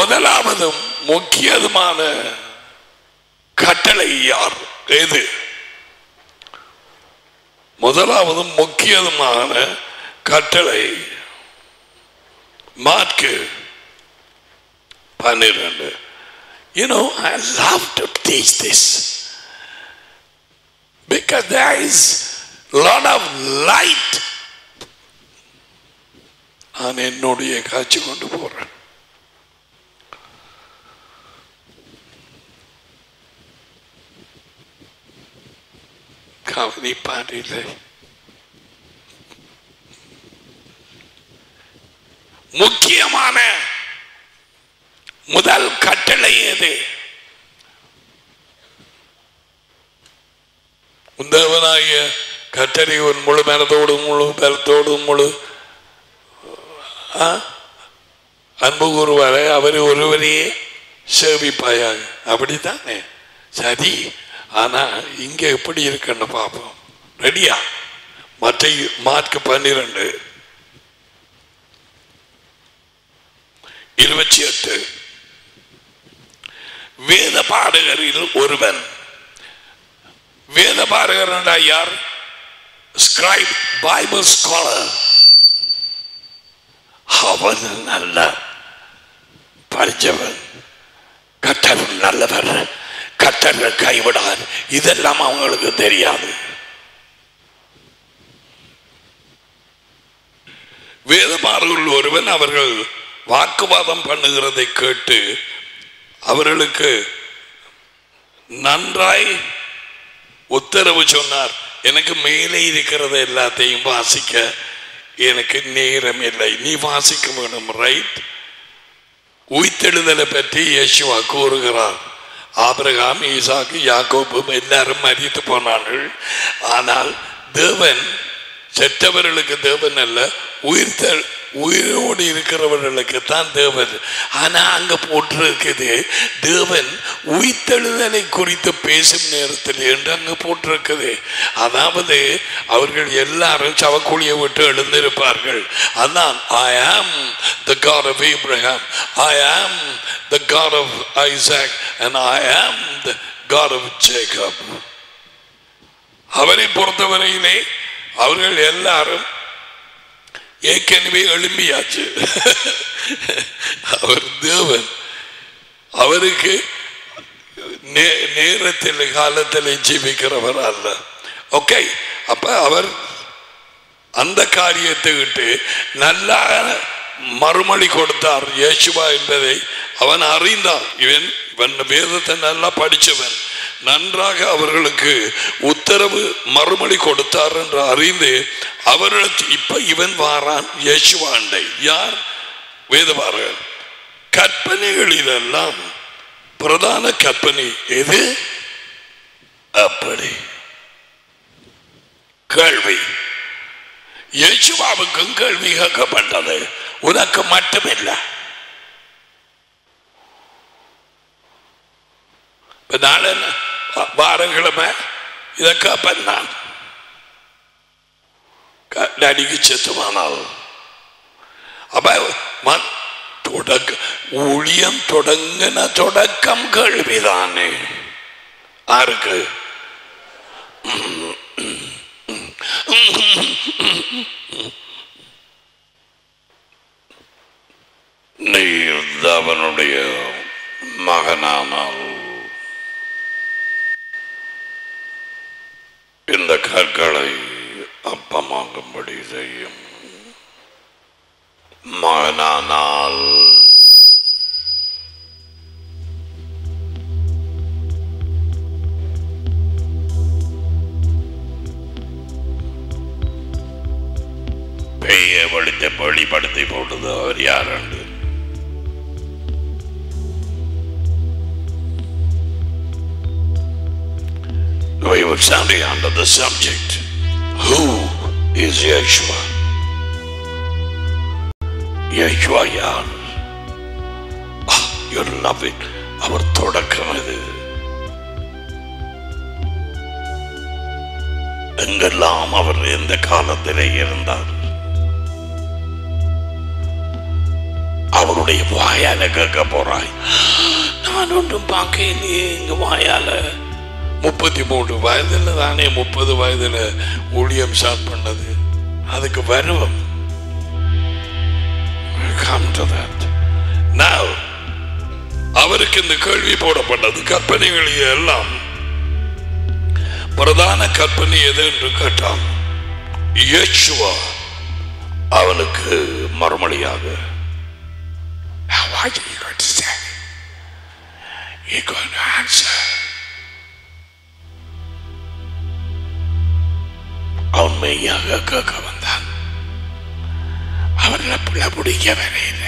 முதலாவதும் முக்கியமான கட்டளை யார்? எது? முதலாவதும் முக்கியமான கட்டளை Mark 12. You know, I love to teach this because there is a lot of light. நான் என்னுடைய காட்சி கொண்டு போறேன். கவனி பாடில்லை. முக்கியமான முதல் கட்டளை எது? உந்தவனாகிய கட்டளை உன் முழு மனத்தோடும் முழு பலத்தோடும் முழு அன்பு கூறுவாரே அவர் ஒருவரையே சேவிப்பாயாக. அப்படித்தானே? சரி. ஆனா இங்க எப்படி இருக்குன்னு பார்ப்போம். ரெடியா? மற்ற மார்க் 12:28 வேத பாடகரில் ஒருவன். வேத பாடகர் யார்? Scribe, Bible scholar. அவன் நல்ல படித்தவன், கர்த்தர் நல்லவர், கர்த்தர் கைவிடார், இதெல்லாம் அவங்களுக்கு தெரியாது. வேதபாரகர்கள் ஒருவன் அவர்கள் வாக்குவாதம் பண்ணுகிறதை கேட்டு அவர்களுக்கு நன்றாய் உத்தரவு சொன்னார். எனக்கு மேலே இருக்கிறது எல்லாத்தையும் வாசிக்க எனக்கு நேரம் இல்லை, நீ வாசிக்க வேணும். ரைட்? உயிர்த்தெழுதலை பற்றி இயேசுவா கூறுகிறார். ஆபிரகாம், ஈசாக்கு, யாக்கோபு எல்லாரும் மரித்து போனார்கள். ஆனால் தேவன் செத்தவர்களுக்கு தேவன் அல்ல, உயிரோடு இருக்கிறவர்களுக்கு தான் தேவன். ஆனா அங்க போட்டிருக்குது தேவன் உயிர்த்தெழுதலை குறித்து பேசும் நேரத்தில் என்று அங்க போட்டிருக்குது. அதாவது அவர்கள் எல்லாரும் சவக்குழியை விட்டு எழுந்திருப்பார்கள். அதான் I am the God of Abraham, I am the God of Isaac, and I am the God of Jacob. அவரை பொறுத்தவரையிலே அவர்கள் எல்லாரும் ஏற்கனவே எழும்பியாச்சு. அவர் தேவன், அவருக்கு நேரத்தில் காலத்தில் ஜீவிக்கிறவர் அல்ல. ஓகே, அப்ப அவர் அந்த காரியத்தை விட்டு நல்லா மறுமொழி கொடுத்தார் இயேசுவா என்பதை அவன் அறிந்தான். இவன் வேதத்தை நல்லா படித்தவன், நன்றாக அவர்களுக்கு உத்தரவு மறுமொழி கொடுத்தார் என்று அறிந்து அவர்களுக்கு இப்ப இவன் வாரான் இயேசுவாண்டை. யார்? வேதபாரகர். கற்பனைகளிலெல்லாம் பிரதான கற்பனை எது? அப்படி கேள்வி. இயேசுவாவுக்கும் கேள்வி கேட்கப்பட்டது, உனக்கு மட்டுமில்லை. நாளை வாரங்கிழமை இதை கேட்பேன் நான். நடிகை செத்துமானால் அப்ப ஊழியம் தொடங்கின தொடக்கம் கேள்விதானே. யாருக்கு? நீர் அவனுடைய மகனானால் இந்த கற்களை அப்பமாகும்படி செய்யும். மகனானால் பெய்ய வெளிப்படுத்தி போட்டது அவர் யாருண்டு? We were sounding under the subject. Who is Yeshua? Yeshua யார்? You love it. அவர் தொடக்கம் இது. எங்கெல்லாம் அவர் எந்த காலத்திலே இருந்தார், அவருடைய வாயால கேட்க போறாய். நான் ஒன்றும் பார்க்க நீ இங்க வாயால 33 வயதுல தானே 30 வயதுல ஊழியம் ஸ்டார்ட் பண்ணது. அதுக்கு வருவம். Come to that. Now அவருக்கு இந்த கேள்வி போடப்பட்டது. கற்பனைகள் எல்லாம் பிரதான கற்பனை எது என்று கேட்டான். இயேசுவா அவனுக்கு மறுமொழியாக what are you going to say? You're going to answer. அவன் மெய்யாக கேட்க வந்தான். அவர்களை புள்ள பிடிக்க வரையில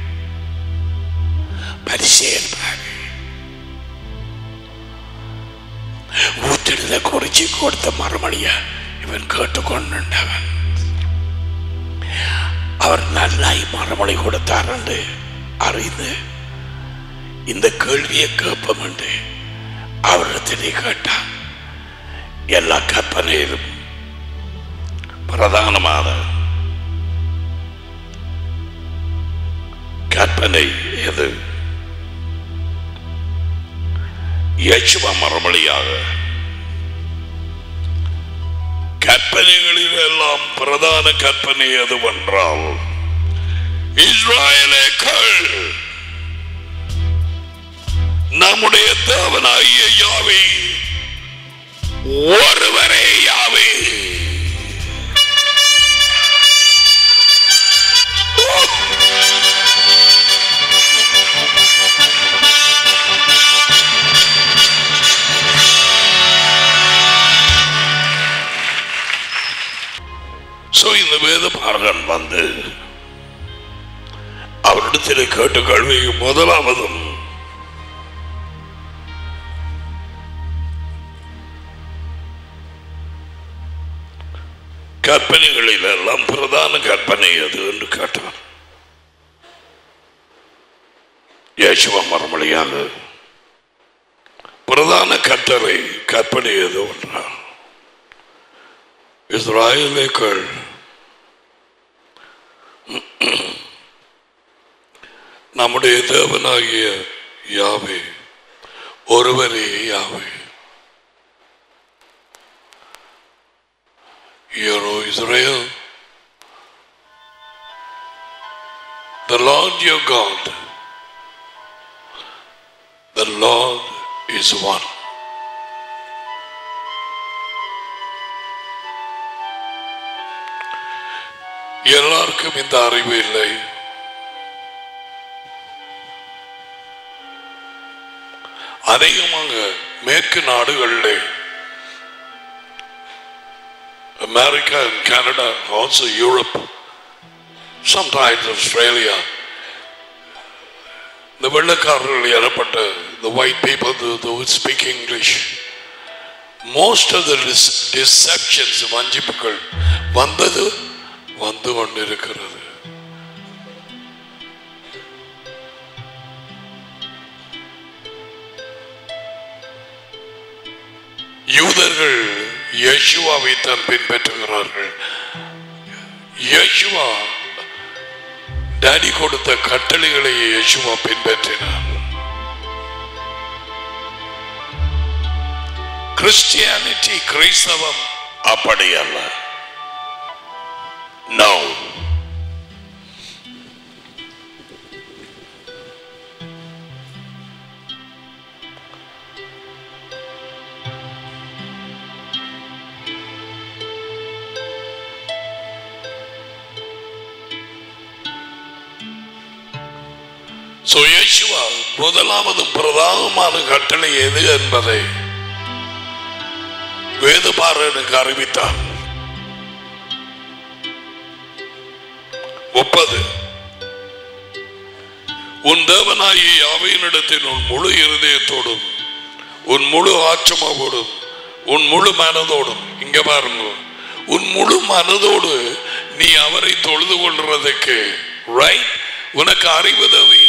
பரிசேர்ப்பாரு ஊத்திடுத குறிச்சி கொடுத்த மறுமொழிய இவன் கேட்டுக்கொண்டவன். அவர் நல்லாய் மறுமொழி கொடுத்தார் என்று அறிந்து இந்த கேள்வியை கேட்போம் என்று அவரிடத்திலே கேட்டான். எல்லா கற்பனையிலும் பிரதானமான கற்பனை எது? இயேசுவா மறுமொழியாக கற்பனைகளில் எல்லாம் பிரதான கற்பனை எதுவென்றால், இஸ்ராயேலேக்கள் நம்முடைய தேவனாகிய யாவே ஒருவரே யாவே. இந்த வேதபாரகன் வந்து அவரிடத்தில் கேட்ட கேள்வி முதலாவதும் கற்பனைகளில் எல்லாம் பிரதான கற்பனை எது என்று கேட்டார். இயேசுவா மறுமொழியாக பிரதான கட்டளை கற்பனை எது என்றார், இஸ்ராயேலேக்கள் நம்முடைய தேவனாகிய யாவே ஒருவரே யாவே. Hear, O Israel, the Lord your God, the Lord is one. எல்லாருக்கும் இந்த அறிவு இல்லை. அதிகமாக மேற்கு நாடுகளிலே, America and Canada, also Europe, sometimes Australia, the வெள்ளக்காரர்கள் எனப்பட்ட the white people who speak English, most of the deceptions, வஞ்சிப்புகள் வந்து கொண்டிருக்கிறது. யூதர்கள் இயேசுவாவை தான் பின்பற்றுகிறார்கள். இயேசுவா டாடி கொடுத்த கட்டளைகளை இயேசுவா பின்பற்றினார். கிறிஸ்டியானிட்டி, கிறிஸ்தவம் அப்படி அல்ல. No. So இயேசுவா முதலாவதும் பிரதானமான கட்டளை எது என்பதை வேதபாரகனுக்கு அறிவித்தார். 30 உன் தேவனாகிய யாவையினிடத்தில் உன் முழு இருதயத்தோடும் உன் முழு ஆற்றமோடும் உன் முழு மனதோடும், இங்க பாருங்க, உன் முழு மனதோடு நீ அவரை தொழுது கொள்றதுக்கு ரைட். உனக்கு அறிவு தேவை,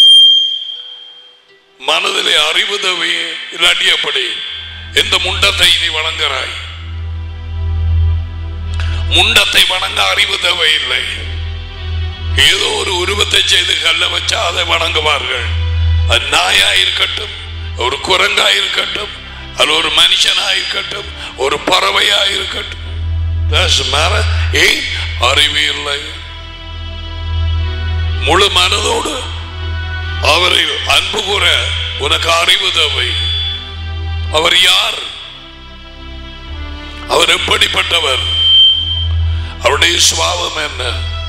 மனதிலே அறிவு தேவை. இல்லாட்டி எப்படி எந்த முண்டத்தை நீ வணங்குறாய்? முண்டத்தை வணங்க அறிவு தேவை இல்லை. ஏதோ ஒரு உருவத்தை செய்து கல்ல வச்சா அதை வணங்குவார்கள். அது நாயா இருக்கட்டும், ஒரு குரங்கா இருக்கட்டும், அது ஒரு மனுஷனா இருக்கட்டும், ஒரு பறவையா இருக்கட்டும், அறிவு இல்லை. முழு மனதோடு அவரை அன்பு கூற உனக்கு அறிவு தேவை. அவர் யார்? அவர் எப்படிப்பட்டவர்? அவருடைய சுபாவம் என்ன?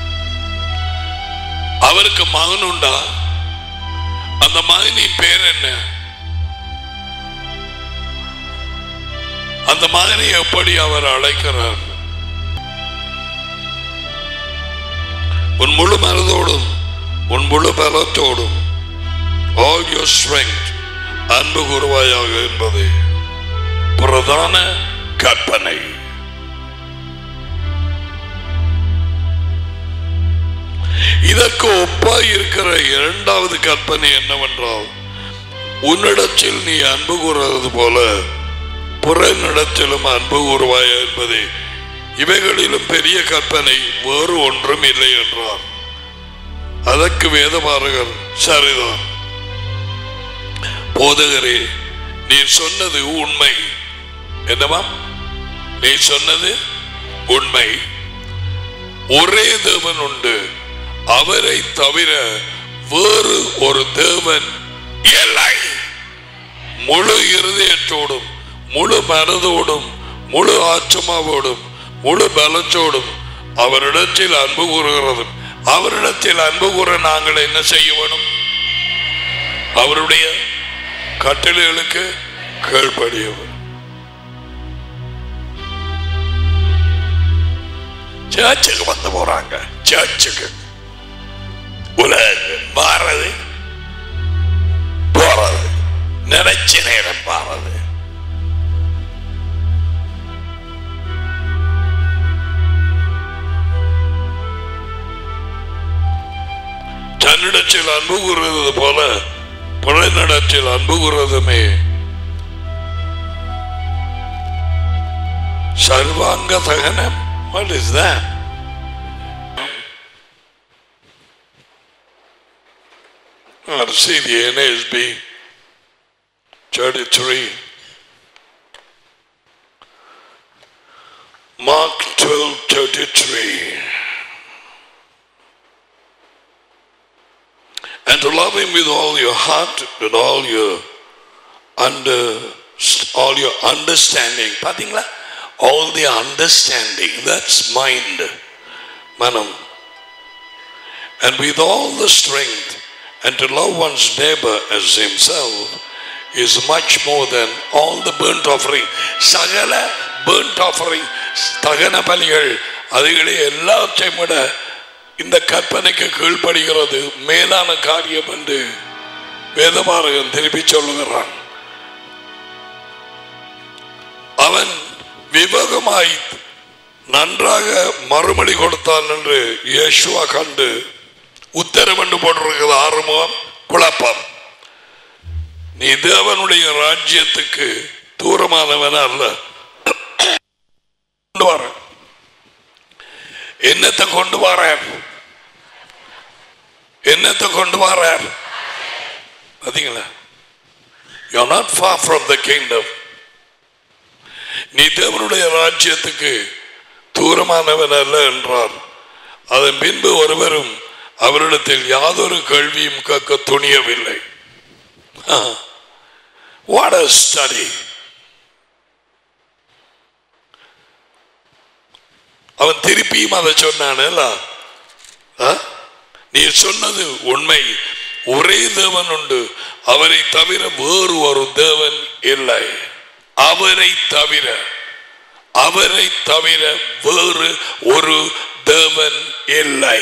அவருக்கு மகன் உண்டா? அந்த மகனின் பேர் என்ன? அந்த மகனை எப்படி அவர் அழைக்கிறார்? உன் முழு மனதோடும் உன் முழு பலத்தோடும் all your strength அன்பு கூறுவாயாக என்பது பிரதான கற்பனை. இதற்கு ஒப்பாய் இருக்கிற இரண்டாவது கற்பனை என்னவென்றால், உன்னிடத்தில் நீ அன்பு கூறுவது போல புறனிடத்திலும் அன்பு கூறுவாயா என்பது. இவைகளிலும் பெரிய கற்பனை வேறு ஒன்றும் இல்லை என்றார். அதற்கு வேதபாரகர், சரிதான் போதகரே, நீ சொன்னது உண்மை. என்னவா? நீ சொன்னது உண்மை. ஒரே தேவன் உண்டு, அவரை தவிர வேறு ஒரு தேவன் இல்லை. முழு இருதயத்தோடும் முழு மனதோடும் முழு ஆத்மாவோடும் முழு பலத்தோடும் அவரிடத்தில் அன்பு கூறுகிறதும். அவரிடத்தில் அன்பு கூற நாங்கள் என்ன செய்ய வேணும்? அவருடைய கட்டளைகளுக்கு கீழ்ப்படிய வேண்டும். சர்ச்சுக்கு வந்து போறாங்க. சர்ச்சுக்கு உலகம் மாறது போறது, நினைச்ச நேரம் மாறது. தன்னிடத்தில் அன்பு கூறுவது போல புறனிடத்தில் அன்பு கூறுவதுமே சர்வாங்க தகனம். What is that? See the NASB 33, Mark 12:33. And to love him with all your heart and all your understanding. பாத்தீங்களா? All the understanding, that's mind, manam. And with all the strength, and to love one's neighbor as himself is much more than all the burnt offering. Sagala burnt offering, தகன பலிகள், அதுகளை எல்லாத்தையும் விட இந்த கற்பனைக்கு கீழ்ப்படுகிறது மேலான காரியம் என்று வேதபாரகன் திருப்பி சொல்லுகிறான். அவன் விவேகமாய் நன்றாக மறுமொழி கொடுத்தான் என்று இயேசுவா கண்டு உத்தரவென்று போட்டிருக்கிறது. ஆறுமுகம் குழப்பம். நீ தேவனுடைய ராஜ்யத்துக்கு தூரமானவன் அல்ல. என்னத்தை கொண்டு வரார்? என்னத்தை கொண்டு வரார்? பாத்தீங்களா? You are not far from the kingdom. நீ தேவனுடைய ராஜ்யத்துக்கு தூரமானவன் அல்ல என்றார். அதன் பின்பு ஒருவரும் அவரிடத்தில் யாதொரு கேள்வியும் கேட்க துணியவில்லை. What a study. அவன் திருப்பியும் அதை சொன்னான். நீ சொன்னது உண்மை. ஒரே தேவன் உண்டு, அவரை தவிர வேறு ஒரு தேவன் இல்லை. அவரை தவிர வேறு ஒரு தேவன் இல்லை.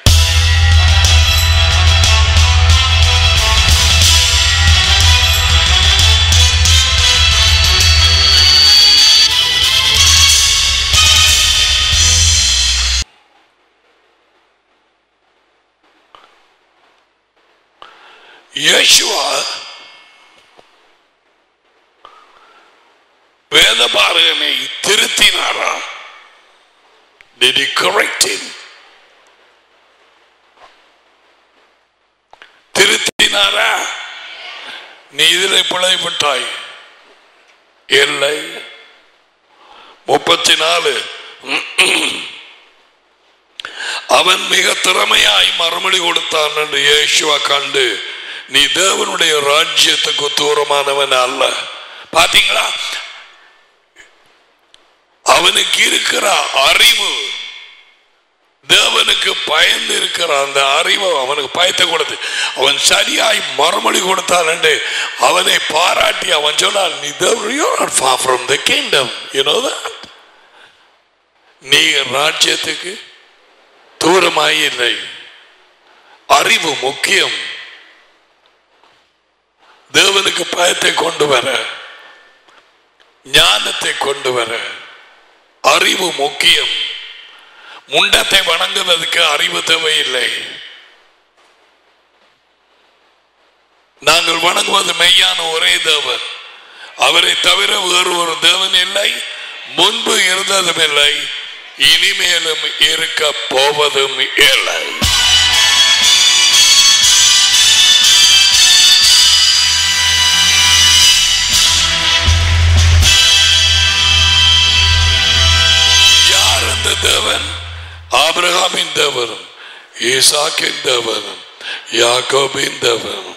Yeshua வேதபாரகனை திருத்தினாரா? Did he correct him? ஏற்றினாரா? நீ இதில் பிழைப்பட்டாய் இல்லை. 34 அவன் மிக திறமையாய் மறுமொழி கொடுத்தான் என்று இயேசுவா கண்டு, நீ தேவனுடைய ராஜ்யத்துக்கு தூரமானவன் அல்ல. பாத்தீங்களா? அவனுக்கு இருக்கிற அறிவு, தேவனுக்கு பயந்து இருக்கிற அந்த அறிவு அவனுக்கு பயத்தை கொடுத்து அவன் சரியாய் மறுமொழி கொடுத்தான் என்று அவனை பாராட்டி அவன் சொன்னான், நீ far from the kingdom, you know that? நீ ராஜ்யத்துக்கு தூரமாய் இல்லை. அறிவு முக்கியம். தேவனுக்கு பயத்தை கொண்டு வர, ஞானத்தை கொண்டு வர அறிவு முக்கியம். முண்டத்தை வணங்குவதற்கு அறிவு தேவையில்லை. நாங்கள் வணங்குவது மெய்யான ஒரே தேவன். அவரை தவிர வேறு ஒரு தேவன் இல்லை. முன்பு இருந்ததும் இல்லை, இனிமேலும் இருக்க போவதும் இல்லை. யார் அந்த தேவன்? ஆபிரகாமின் தேவனும் ஈசாக்கின் தேவனும் யாக்கோபின் தேவனும்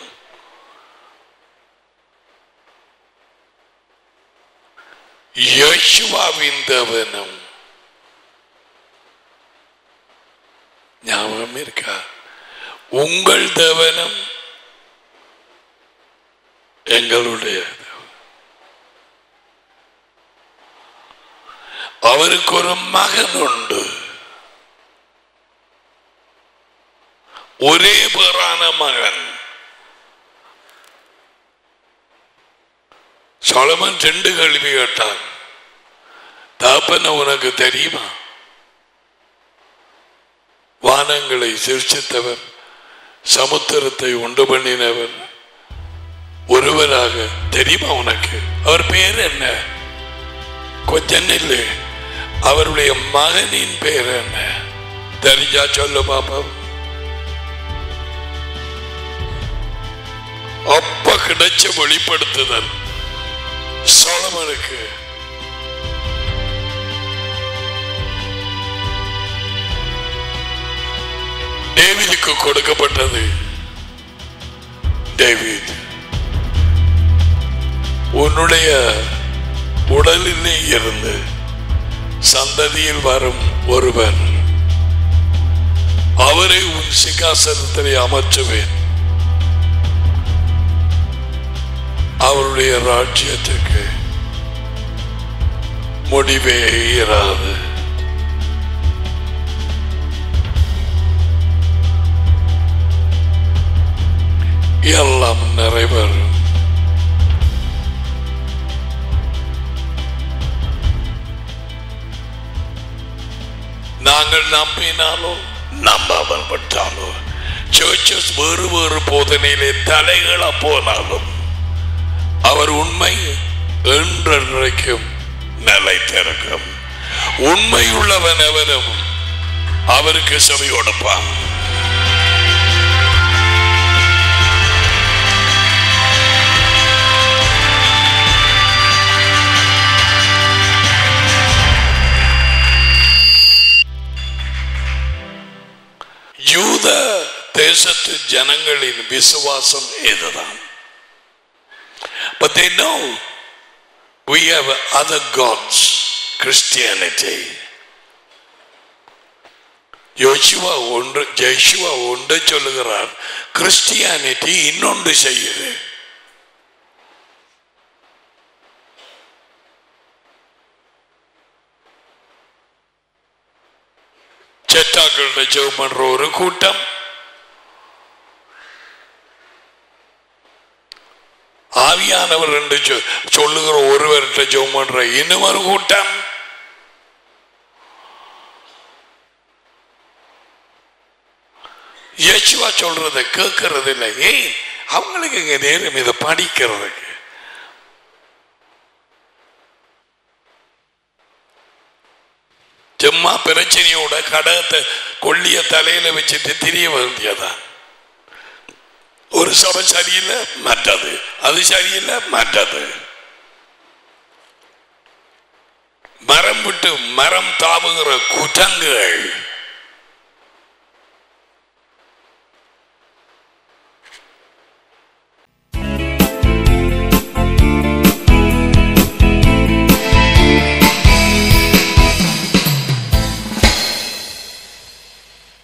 யோசுவாவின் தேவனும். ஞாபகம் இருக்கா? உங்கள் தேவனும் எங்களுடைய அவருக்கு ஒரு மகன் உண்டு, ஒரே பேரான மகன். சொலமன் 2 கேள்வி கேட்டான். தகப்பன உனக்கு தெரியுமா? வானங்களை சிருஷ்டித்தவர், சமுத்திரத்தை உண்டு பண்ணினவர் ஒருவராக தெரியுமா உனக்கு? அவர் பேர் என்ன? கொஞ்சம் இல்லை, அவருடைய மகனின் பேர் என்ன தெரிஞ்சா சொல்ல பாப்போம். அப்ப கிடைச்ச வெளிப்படுத்துதல் சொலமனுக்கு. டேவிடுக்கு கொடுக்கப்பட்டது. டேவிட், உன்னுடைய உடலிலே இருந்து சந்ததியில் வரும் ஒருவன், அவரை உன் சிங்காசனத்திலே அமர்த்துவேன், அவருடைய ராஜ்யத்துக்கு முடிவே இராது. எல்லாம் நிறைவேறும். நாங்கள் நம்பினாலோ நம்பாமல் பட்டாலோ, சர்ச்சஸ் வேறு வேறு போதனையிலே தலைகளா போனாலும் அவர் உண்மை என்றைக்கும் நிலைத்திருக்கும். உண்மையுள்ளவன் எவனும் அவருக்கு செவி கொடுப்பான். யூத தேசத்து ஜனங்களின் விசுவாசம் இதுதான். But they know we have other gods, Christianity. யோசுவா ஒன்று சொல்லுகிறார், கிறிஸ்டியானிட்டி இன்னொன்று செய்யுது. செட்டாக்கள ஜெபம் பண்ற ஒரு கூட்டம், ஆவியானவர் என்று சொல்லுகிற ஒருவர்கிட்ட ஜெபம் பண்ற இன்னும் ஒரு கூட்டம். யேசுவா சொல்றதை கேட்கறது இல்லை. ஏன்? அவங்களுக்கு இங்க நேரம் இதை படிக்கிறதுக்கு. சும்மா பிரச்சனையோட கடகத்தை கொள்ளிய தலையில வச்சுட்டு திரிய வேண்டியதான். ஒரு சபை சரியில்லை மற்றது, அது சரியில்லை மற்றது. மரம் விட்டு மரம் தாவுகிற குரங்குகள்